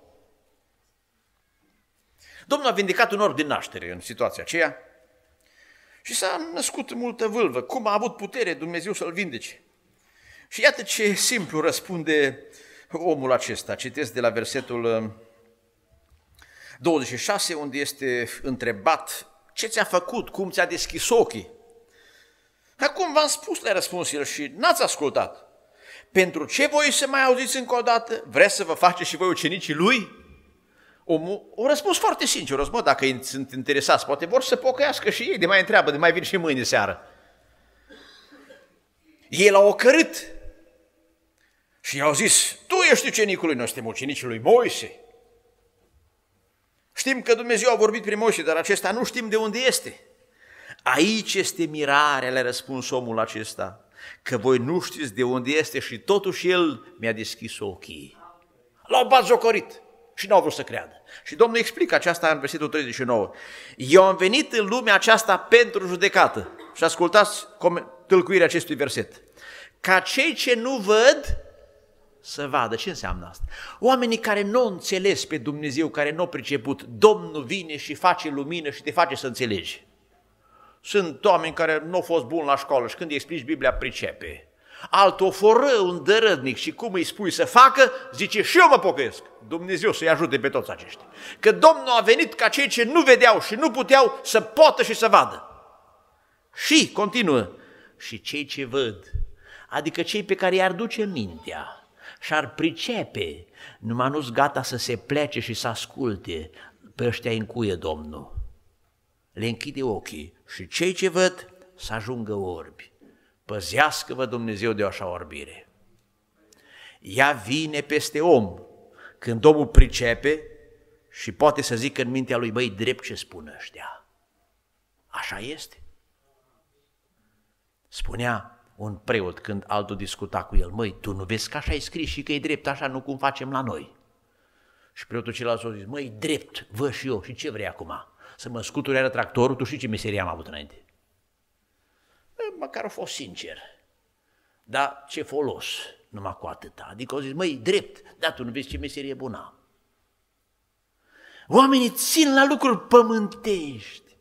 Domnul a vindecat un orb din naștere în situația aceea și s-a născut multă vâlvă. Cum a avut putere Dumnezeu să-l vindece? Și iată ce simplu răspunde omul acesta. Citesc de la versetul douăzeci și șase, unde este întrebat ce ți-a făcut, cum ți-a deschis ochii. Acum v-am spus, le-a răspuns el, și n-ați ascultat. Pentru ce voi să mai auziți încă o dată? Vreți să vă faceți și voi ucenicii lui? Omul a răspuns foarte sincer, o zis, mă, dacă ei sunt interesați, poate vor să pocăiască și ei, de mai întreabă, de mai vin și mâine seară. Ei l-au ocărât și i-au zis, tu ești ucenicul lui, noi suntem ucenicii lui Moise. Știm că Dumnezeu a vorbit prin Moise, dar acesta nu știm de unde este. Aici este mirarea, le-a răspuns omul acesta, că voi nu știți de unde este și totuși el mi-a deschis ochii. L-au batjocorit și n-au vrut să creadă. Și Domnul explică aceasta în versetul treizeci și nouă. Eu am venit în lumea aceasta pentru judecată. Și ascultați tâlcuirea acestui verset. Ca cei ce nu văd să vadă. Ce înseamnă asta? Oamenii care nu înțeles pe Dumnezeu, care nu au priceput, Domnul vine și face lumină și te face să înțelegi. Sunt oameni care nu au fost buni la școală și când îi explici Biblia, pricepe. Altul o foră un dărădnic și cum îi spui să facă, zice și eu mă pocăiesc. Dumnezeu să-i ajute pe toți aceștia. Că Domnul a venit ca cei ce nu vedeau și nu puteau să poată și să vadă. Și, continuă, și cei ce văd, adică cei pe care i-ar duce mintea și-ar pricepe, numai nu-s gata să se plece și să asculte, pe ăștia încuie Domnul. Le închide ochii și cei ce văd să ajungă orbi. Păzească-vă Dumnezeu de o așa orbire. Ea vine peste om când omul pricepe și poate să zică în mintea lui, băi, drept ce spun ăștia. Așa este. Spunea un preot când altul discuta cu el, măi, tu nu vezi că așa e scris și că e drept așa, nu cum facem la noi. Și preotul celălalt a zis, măi, drept, văd și eu, și ce vrei acum? Să mă scuturi tractorul, tu știi ce meserie am avut înainte? Măcar a fost sincer, dar ce folos numai cu atâta? Adică au zis, măi, drept, dar tu nu vezi ce meserie bună am. Oamenii țin la lucruri pământești.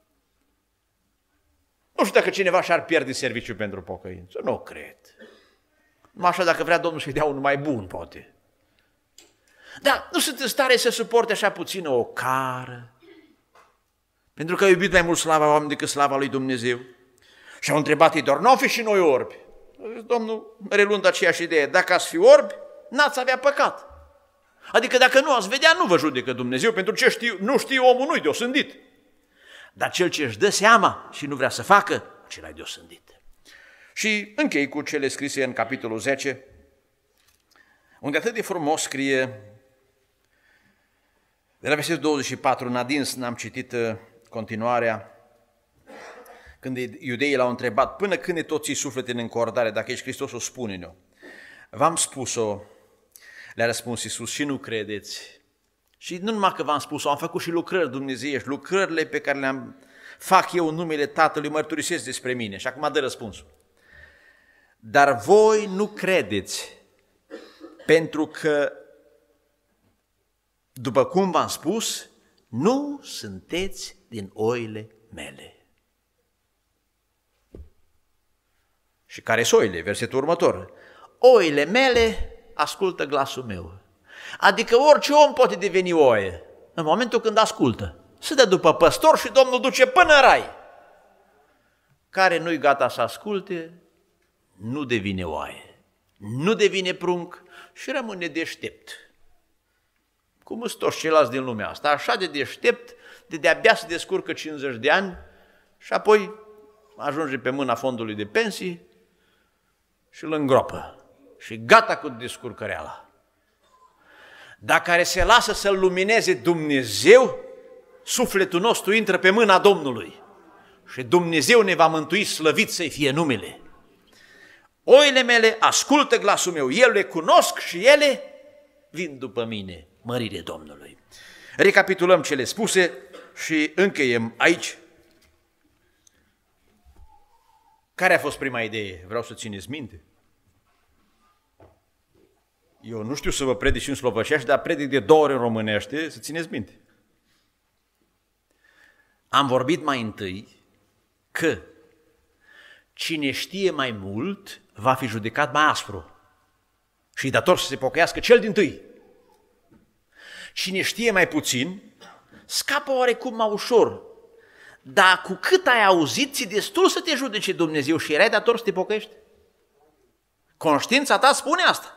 Nu știu dacă cineva și-ar pierde serviciul pentru pocăință, nu cred. Numai așa dacă vrea Domnul să-i dea unul mai bun, poate. Dar nu sunt în stare să suporte așa puțină o cară, pentru că a iubit mai mult slava oamenilor decât slava lui Dumnezeu. Și au întrebat ei doar, n-au fi și noi orbi? Domnul, reluând aceeași idee, dacă ați fi orbi, n-ați avea păcat. Adică dacă nu ați vedea, nu vă judecă Dumnezeu, pentru ce știu, nu știe omul, nu-i deosândit. Dar cel ce își dă seama și nu vrea să facă, acela e de osândit. Și închei cu cele scrise în capitolul zece, unde atât de frumos scrie, de la versetul douăzeci și patru în adins, n-am citit continuarea, când iudeii l-au întrebat, până când ne toți suflete în încordare, dacă ești Hristosul, spune-ne-o. V-am spus-o, le-a răspuns Iisus, și nu credeți. Și nu numai că v-am spus-o, am făcut și lucrări dumnezeiești, lucrările pe care le-am fac eu în numele Tatălui, mărturisesc despre mine. Și acum dă răspunsul. Dar voi nu credeți, pentru că, după cum v-am spus, nu sunteți din oile mele. Și care sunt oile? Versetul următor. Oile mele ascultă glasul meu. Adică orice om poate deveni oaie în momentul când ascultă. Se dă după păstor și Domnul duce până în rai. Care nu-i gata să asculte, nu devine oaie, nu devine prunc și rămâne deștept. Cum sunt toți ceilalți din lumea asta, așa de deștept, de de-abia se descurcă cincizeci de ani și apoi ajunge pe mâna fondului de pensii și îl îngropă. Și gata cu descurcăreala. Dar care se lasă să-L lumineze Dumnezeu, sufletul nostru intră pe mâna Domnului și Dumnezeu ne va mântui, slăvit să-i fie numele. Oile mele ascultă glasul meu, eu le cunosc și ele vin după mine, mărire Domnului. Recapitulăm cele spuse și încheiem aici. Care a fost prima idee? Vreau să țineți minte. Eu nu știu să vă predic și în slovăcești, dar predic de două ori în românește, să țineți minte. Am vorbit mai întâi că cine știe mai mult va fi judecat mai aspru și dator să se pocăiască cel dintâi. Cine știe mai puțin scapă oarecum mai ușor, dar cu cât ai auzit, ți destul să te judece Dumnezeu și erai dator să te pocăiești. Conștiința ta spune asta.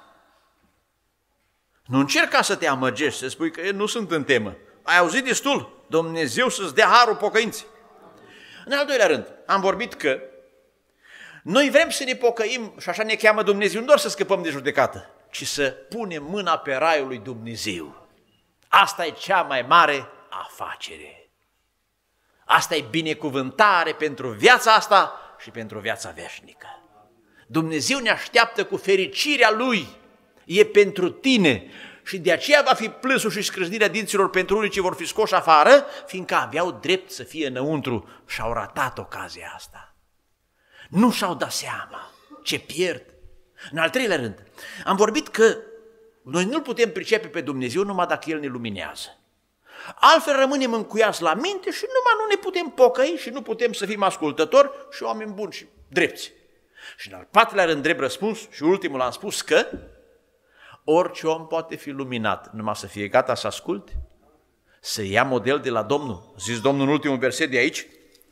Nu încerca să te amăgești, să spui că nu sunt în temă. Ai auzit destul, Dumnezeu să-ți dea harul pocăinței. În al doilea rând, am vorbit că noi vrem să ne pocăim și așa ne cheamă Dumnezeu, nu doar să scăpăm de judecată, ci să punem mâna pe raiul lui Dumnezeu. Asta e cea mai mare afacere. Asta e binecuvântare pentru viața asta și pentru viața veșnică. Dumnezeu ne așteaptă cu fericirea Lui. E pentru tine și de aceea va fi plânsul și scrâșnirea dinților pentru unii ce vor fi scoși afară, fiindcă aveau drept să fie înăuntru și au ratat ocazia asta. Nu și-au dat seama ce pierd. În al treilea rând, am vorbit că noi nu-L putem pricepe pe Dumnezeu numai dacă El ne luminează. Altfel rămânem încuiați la minte și numai nu ne putem pocăi și nu putem să fim ascultători și oameni buni și drepți. Și în al patrulea rând, drept răspuns, și ultimul am spus că orice om poate fi luminat, numai să fie gata să asculte, să ia model de la Domnul. Zis Domnul în ultimul verset de aici,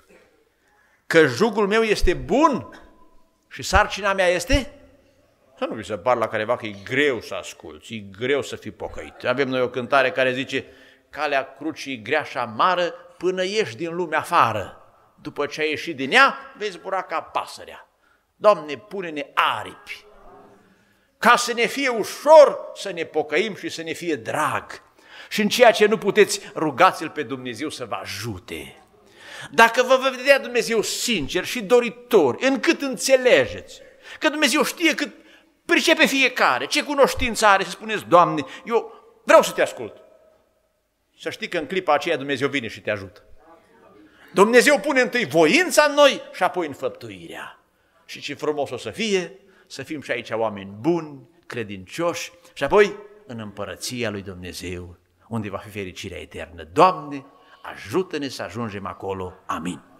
că jugul meu este bun și sarcina mea este... Să nu vi se par la careva că e greu să asculți, e greu să fii pocăit. Avem noi o cântare care zice, calea crucii e grea și amară până ieși din lumea afară. După ce ai ieșit din ea, vei zbura ca pasărea. Doamne, pune-ne aripi, ca să ne fie ușor să ne pocăim și să ne fie drag. Și în ceea ce nu puteți, rugați-L pe Dumnezeu să vă ajute. Dacă vă va vedea Dumnezeu sincer și doritori, încât înțelegeți că Dumnezeu știe cât pricepe fiecare, ce cunoștință are, să spuneți, Doamne, eu vreau să te ascult. Să știi că în clipa aceea Dumnezeu vine și te ajută. Dumnezeu pune întâi voința în noi și apoi înfăptuirea. Și ce frumos o să fie, să fim și aici oameni buni, credincioși și apoi în împărăția lui Dumnezeu, unde va fi fericirea eternă. Doamne, ajută-ne să ajungem acolo. Amin.